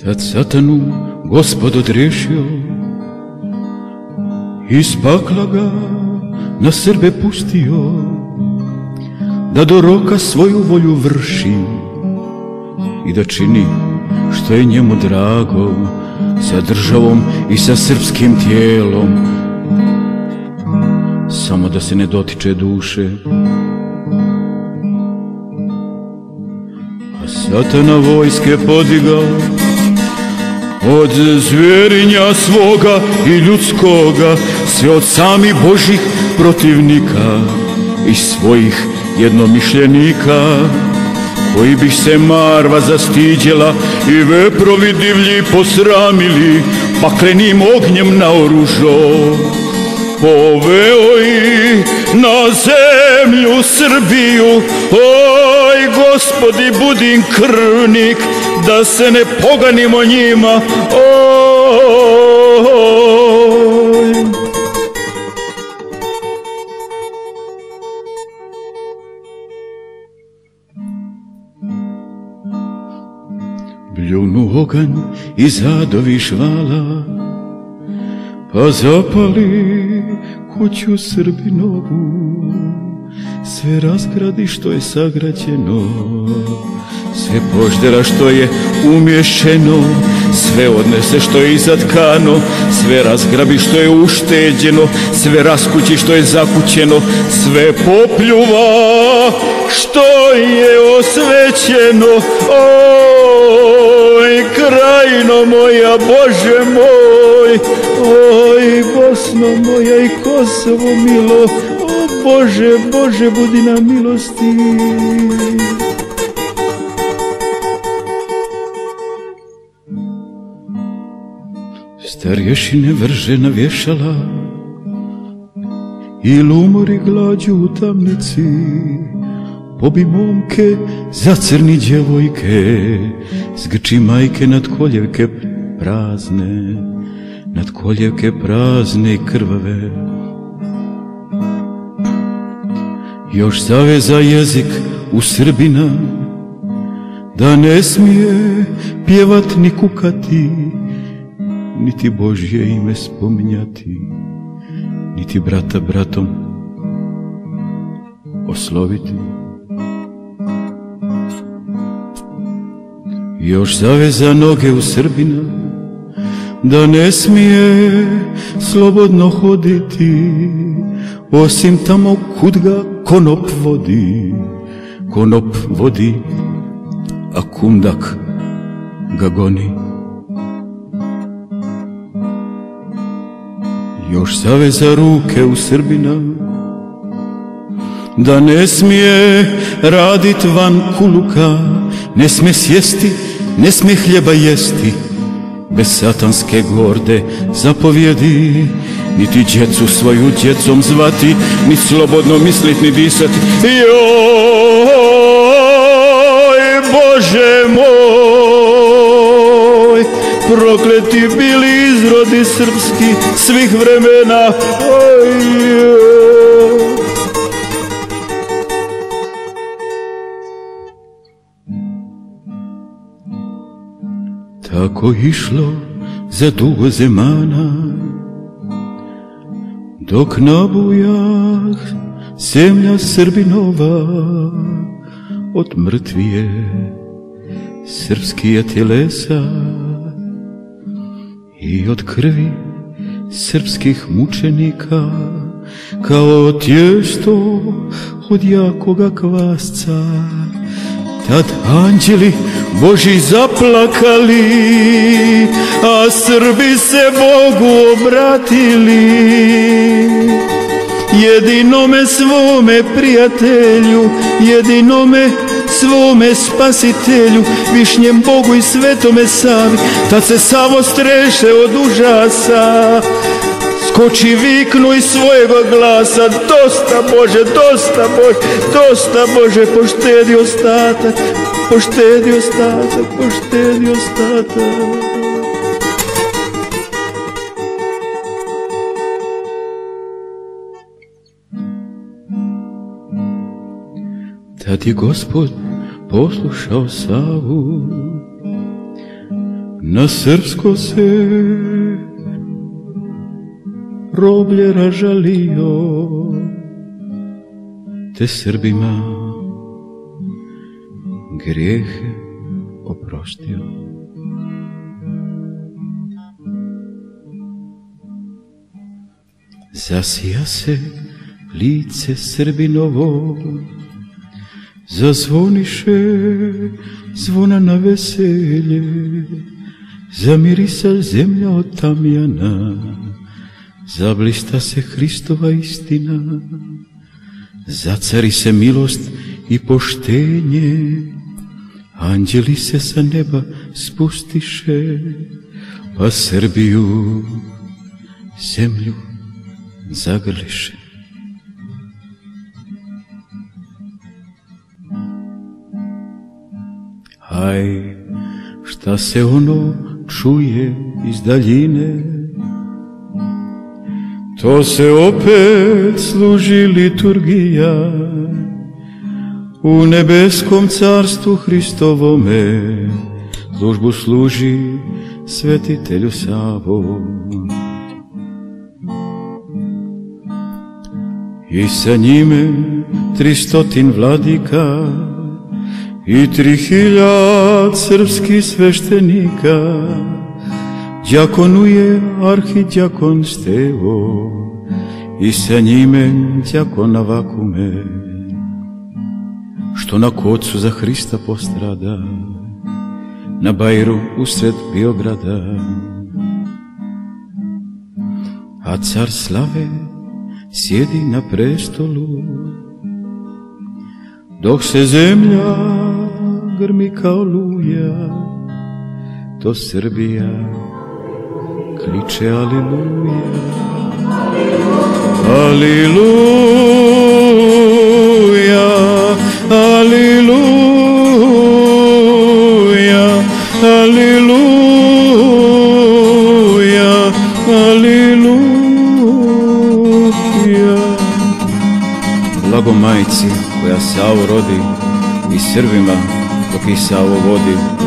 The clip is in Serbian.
Tad satanu Gospod odrešio, iz pakla ga na Srbe pustio, da do roka svoju volju vrši i da čini što je njemu drago, sa državom i sa srpskim tijelom, samo da se ne dotiče duše. A satana vojske podigao od zvjerinja svoga i ljudskoga, sve od samih Božih protivnika i svojih jednomišljenika, koji bi se marva zastiđela i veprovi divlji posramili, paklenim ognjem naoružo. Poveo ih na zemlju Srbiju, oj Gospodi budin krvnik, da se ne poganimo njima, oj. Bljunu oganj i zadovi žvala, pa zapali kuću Srbinovu, sve razgradi što je sagrađeno, sve poždera što je umješeno, sve odnese što je izatkano, sve razgrabi što je ušteđeno, sve raskući što je zakućeno, sve popljuva što je osvećeno. Oj, krajino moja, Bože moj, oj, Bosno moja i Kosovo milo, o Bože, Bože, budi na milosti. Starješine vrže na vješala i lumori glađu u tamnici, pobi momke, zacrni djevojke, zgrči majke nad koljevke prazne, nad koljevke prazne i krvave. Još zaveza jezik u Srbina, da ne smije pjevat ni kukati, niti Božje ime spominjati, niti brata bratom osloviti. Još zaveza noge u Srbina, da ne smije slobodno hoditi, osim tamo kud ga konop vodi. Konop vodi, a kundak ga goni. Još zaveza ruke u Srbina, da ne smije radit van kuluka, ne smije sjesti, ne smije hljeba jesti, bez satanske gorde zapovjedi, niti djecu svoju djecom zvati, ni slobodno mislit, ni disati. Joj, Bože moj, prokleti bili izrodi srpski svih vremena. Oj, tako išlo za dugo zemana, dok nabujah zemlja Srbinova od mrtvije srpskije tjelesa i od krvi srpskih mučenika, kao tjesto od jakoga kvasca. Tad anđeli Boži zaplakali, a Srbi se Bogu obratili. Jedinome svome prijatelju, jedinome svome spasitelju, višnjem Bogu i svetome Savi. Tad se Savo streše od užasa, skoči viknu iz svojega glasa, dosta Bože, dosta Bože, dosta Bože, poštedi ostatak, poštedi ostatak, poštedi ostatak. Tad je Gospod poslušao Savu, na srpsko se roblje ražalio, te Srbima grijehe oprostio. Zasija se lice Srbinovo, zazvoniše zvona na veselje, zamirisa zemlja od tamjana, zablista se Hristova istina, zacari se milost i poštenje, anđeli se sa neba spustiše, pa Srbiju, zemlju zagrliše. Aj, šta se ono čuje iz daljine, to se opet služi liturgija u nebeskom carstvu Hristovome, službu služi svetitelju Savo. I sa njime 300 vladika i 3000 srpskih sveštenika, djakonuje arhidjakon Stevo i sa njime djakon Avakume, što na kocu za Hrista postrada na Bajru usred Biograda. A car slave sjedi na prestolu, dok se zemlja grmi kao luja, to Srbija kliče aliluja. Aliluja, aliluja, aliluja, aliluja. Blago majci koja Savu rodi i Srbima dok ih Savo vodi,